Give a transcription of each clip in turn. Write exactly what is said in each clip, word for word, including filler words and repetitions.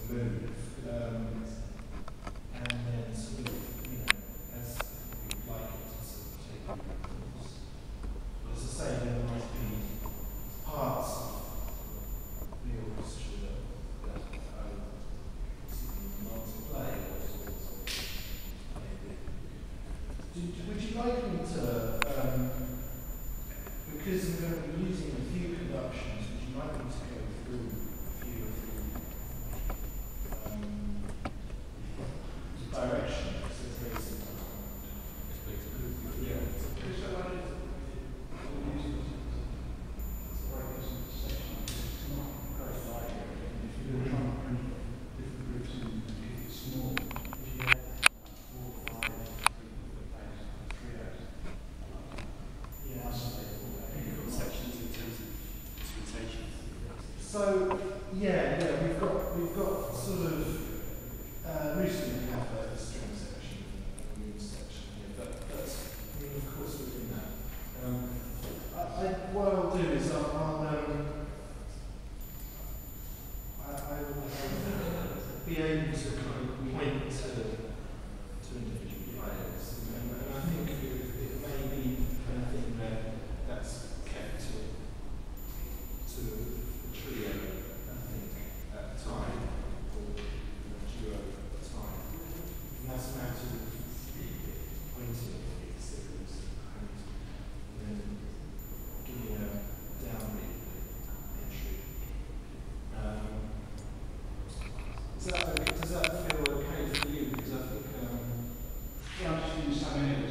move. Um, and then sort of, you know, as we'd like it to sort of take over the course. But as I say, there might be parts of the orchestra that, that I would not to play, or sort of maybe. Do, do, would you like me to, um, because I'm going to be using a few conductions, would you like me to go through a few of the um, directions? It's very simple. Yeah. So yeah, yeah, we've got we've got sort of uh, mostly we have a string section and a mood section here, but but I mean, of course within that. Um, I, I, what I'll do is I'll, I'll um, I, I will be able to kind of point to to individual players, and, and I think it, it may be anything that that's kept to to trio, I think, at the time, or duo at the time. And that's a matter of pointing at these signals and then giving a downbeat entry. Um, is that okay? Does that feel okay for you? Because I think. Um, yeah, I'm just doing some minutes.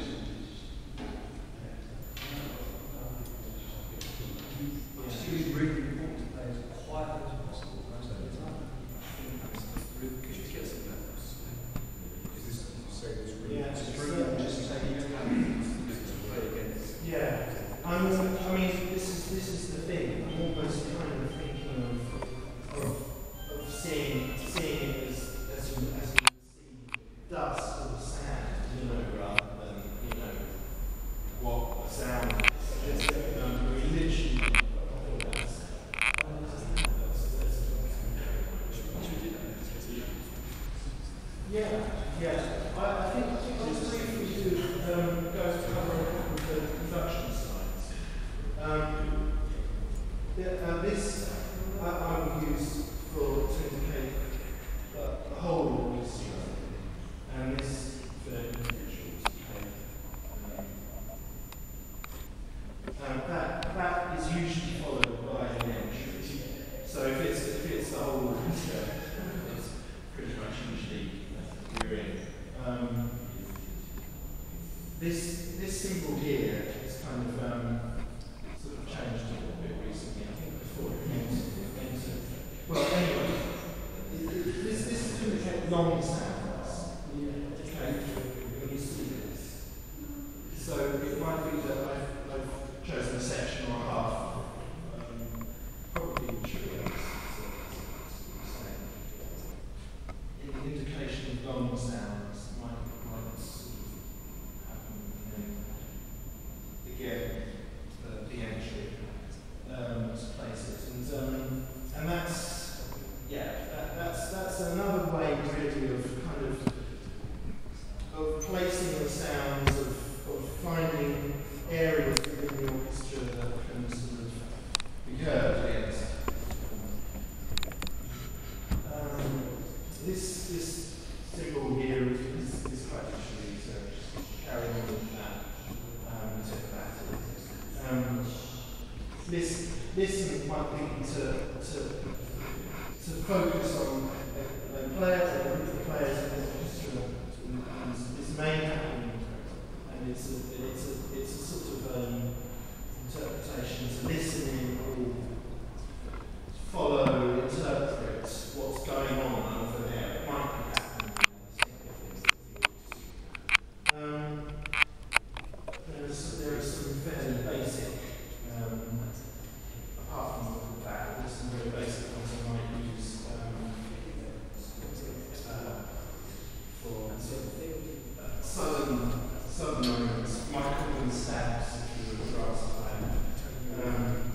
Just use really important to play as quietly as possible most of the time. Could you get some levels? Is this, say this really? Yeah, just it's really uh, just take it to play against. Yeah, I'm, I mean, this is this is the thing. I'm almost kind of thinking of of, of seeing seeing it as as you as you see dust or sand, you know, rather than you know what a sound is. It's, you know, we literally. I think that's, that's, that's yeah, yeah. I, I think I think I'll briefly do um, go to cover a couple of the production slides. Um, yeah, uh, this I, I will use for to indicate uh, the whole orchestra, and this for individuals. Okay. Um, um, that that is usually followed by an entry. So if it's if it's the whole orchestra, it's pretty much usually you're in. Um, this this symbol here is kind of um, sort of changed a little bit recently. I think before it came to, it came to well anyway, it, it, this this is to indicate long sounds. Okay, when you see this. So it might be that I've, I've chosen a section or a half, um, probably trios. An indication of long sounds might might sort of happen, and then again the, the entry um, to place it, and um, and that's yeah that, that's that's another way really of kind of of placing the sounds of, of finding areas within the orchestra that can sort of be heard against. Um, this this symbol here is, is quite actually so just carry on with that. Um, to that. Um, this this might be to to to focus on a, a player or a group of players in the orchestra is, is main happening, and it's a it's a it's a sort of um, interpretation, it's listening or follow, interpret what's going on over there. It might be happening in um, there's, there are some fairly basic, um, apart from that, there's some very basic ones I might use um, uh, for sort of southern, southern moments, might call them stabs if you were a brass player. Um,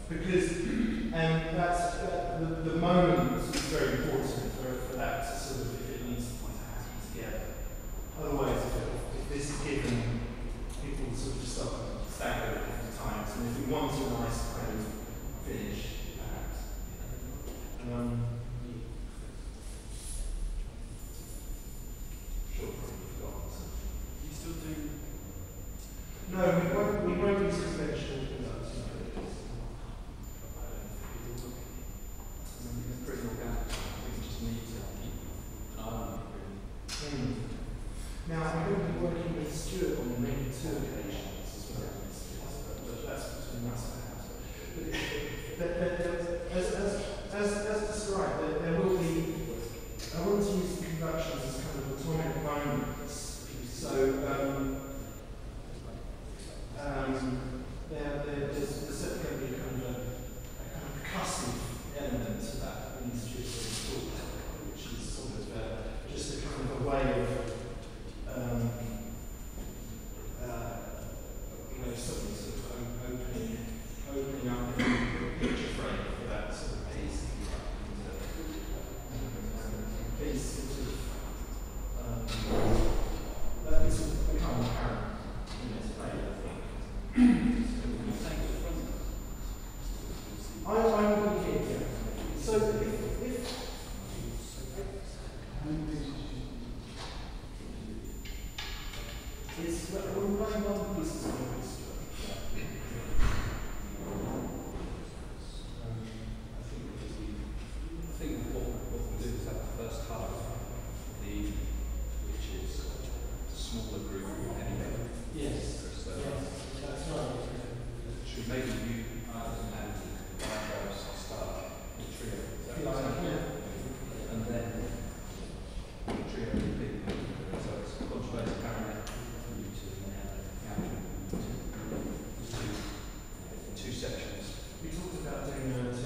because um, that's uh, the, the moment is very important for, for that to sort of, if it needs to happen together. Otherwise, if, it, if this is given, people sort of start stagger at different times, and if we want a nice kind of finish, perhaps. Um, sure, probably forgot. Are you still doing? No, we won't, we won't use conventional conductions. It's pretty organic. I think we just need to keep an eye on it, really. Mm. Now, I'm going to be working with Stuart on maybe two occasions as well. But that's between us perhaps. But there, there, there, as, as, as, as described, there, there will be, I want to use the conductions as kind of atomic moments. So, um, um, there, there, there's, there's certainly going to be a kind of a, a kind of percussive element to that in the Stuart talk, which is sort of uh, just a kind of a way of Um, uh, you know, something sort of opening, opening up the picture frame for that sort of piece. And piece sort of, um, that is sort of become apparent in this play, I think. I, I will be here. So if, if It's well, we're running one piece of orchestra. Um, I think because we, I think what, what we'll do is have the first half of the evening, which is a smaller group anyway. yes, So yes, that's right. should maybe you uh, and Diatribes start the trio. Is that Yeah, right? yeah. And then the trio repeat. So it's contrabass, clarinet, caption. Two sections. We talked about doing a